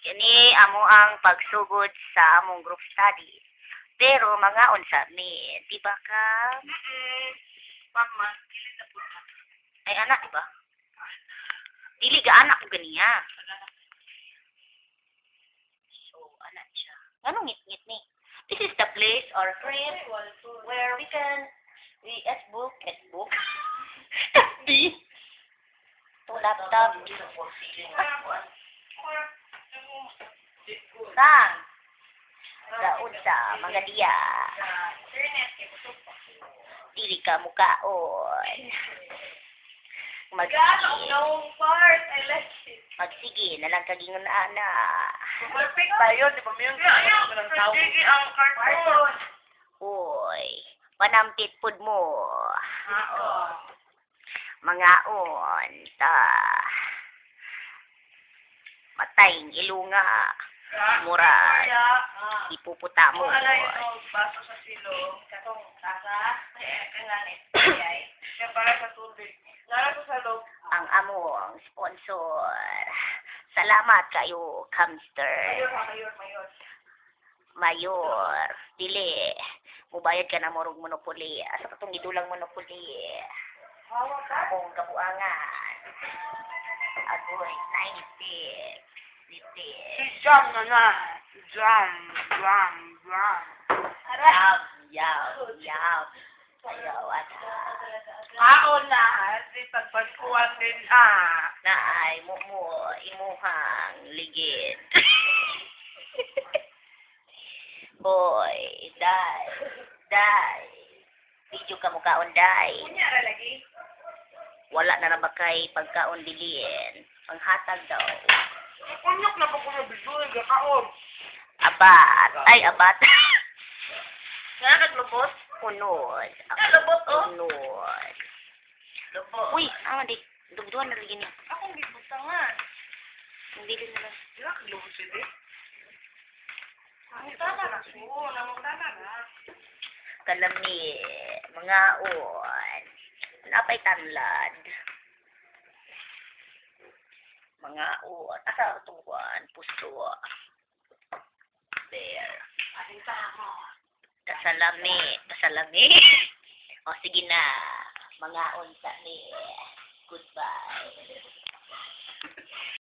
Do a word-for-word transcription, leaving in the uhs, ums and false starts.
Kini amo ang pagsugod sa among group study. Pero mga unsa mi, di ba ka? Mm-mm. Mama, dili na po na. Ay anak, di ba? Dili ga anak ko ganiya. So, anak siya. Anong ngit-ngit ni? This is the place or crib where we can we S book, S book, study, to laptop. Sang, sa unsa, mga diya. Dili ka mukaon. Magsige, No part. I like it. magsige na lang kagingon ana. Perfect ba yun? Di ba mo yun? Sige ang cartoon. Uy, panampit pud mo. Oo. Mga on, ta. Matayng ilunga. Mura, ipuputa mo. Kung alay no, baso sa silong, katong tasa, eh, kanganit, ay, kaya para sa tubig. Nara ko sa loob. Ang among sponsor. Salamat kayo, Camster. Mayor, mayor, mayor. Mayor, dili. Mubayad ka na morong monopoly. Asa ka itong idulang monopoly. Hawa ka? Akong kabuangan. Agoy, ninety-six. Si Jam na na. Jam, jam, jam. Yum, yum, yum. Ayaw, ata. Kaon na, si pagpagkuhan din ah. Naay mo mo, imuhang ligid. Boy, day, day. Video ka mo kaon, day. Kunya ra lagi. Wala na na kay pagkaon dilin. Panghatag daw. Kunyok na pa ko na bisuin ka kaon. Abat. Ay, abat. Kaya naglubot? Unod. Ah, lubot, oh. Unod. Lubot. Uy, ah, di. Dugduan na lagi niya. Akong gibutangan. Hindi din na. Dila ka lubot sila. Nangutana na ko. Nangutana na. Kalami. Mga on. Napay tanlad. Mga on. Asa tungkuan. Puso. There. Ating tama. Kasalami. Kasalami. O, sige na. Mga on sa ni. Goodbye.